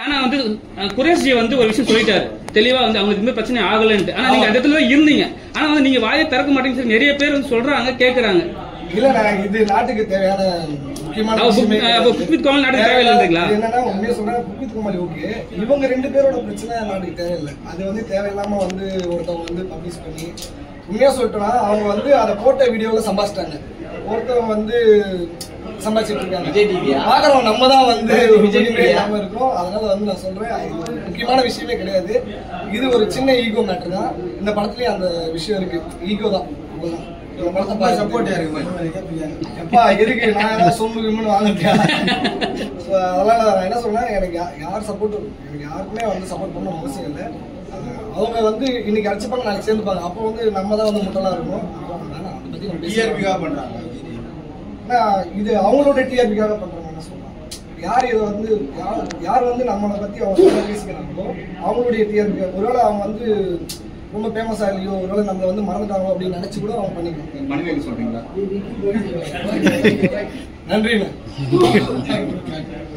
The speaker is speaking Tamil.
ஆனா வந்து குரேஷி வந்து ஒரு விஷயம் சொல்லிட்டாரு தெளிவா வந்து அவங்களுக்கு இந்த பிரச்சனை ஆகலன்ட்டு. ஆனா நீங்க அந்த இடத்துல இருந்தீங்க. ஆனா வந்து நீங்க வாயை திறக்க மாட்டேங்க சொல்லி நிறைய பேர் வந்து சொல்றாங்க, கேக்குறாங்க. இல்ல இது நாட்டுக்கு தேவையான முக்கியமான என்னன்னா உண்மையா சொல்றேன். புக்வித் குமாரி ஓகே, இவங்க 2 பேரோட பிரச்சனை நாட்டுக்கு தேவையில்லை. அது வந்து தேவையில்லாம வந்து ஒருத்தவங்க வந்து பப்ளிஷ் பண்ணி உண்மையா சொல்லிட்டோம்னா அவங்க வந்து அதை போட்ட வீடியோல சம்பாதிச்சிட்டாங்க. ஒருத்தவங்க வந்து சம்பாதிச்சிட்டு இருக்காங்க, பாக்குறவங்க நம்ம தான் வந்து இல்லாம இருக்கோம். அதனால வந்து நான் சொல்றேன் முக்கியமான விஷயமே கிடையாது. இது ஒரு சின்ன ஈகோ மேட்டர் தான். இந்த படத்துலயும் அந்த விஷயம் இருக்கு, ஈகோ தான். சப்போர்ட் எப்பா இருக்கு, நான் ஏதாவது சொல்லுன்னு வாங்கிட்டியா? அதெல்லாம் நான் என்ன சொல்றேன், எனக்கு யார் சப்போர்ட், எனக்கு யாருக்குமே வந்து சப்போர்ட் பண்ண அவசியம் இல்லை. அவங்க வந்து இன்னைக்கு அடிச்சுப்பாங்க, நாளைக்கு சேர்ந்துப்பாங்க. அப்போ வந்து நம்ம தான் வந்து முட்டலா இருக்கணும். இது அவங்களோட டிஆர்பிக்காக பண்றாங்க சொல்லலாம். யார் இதை வந்து யார் வந்து நம்மளை பத்தி அவங்க பேசிக்கிறாங்களோ அவங்களுடைய டிஆர்பிக்காக. ஒருவேளை அவங்க வந்து ரொம்ப ஃபேமஸ் ஆகலையோ, ஒருவேளை நம்மளை வந்து மறந்துட்டாங்களோ அப்படின்னு நினைச்சு கூட அவங்க பண்ணிக்கலாம். நன்றிண்ணா.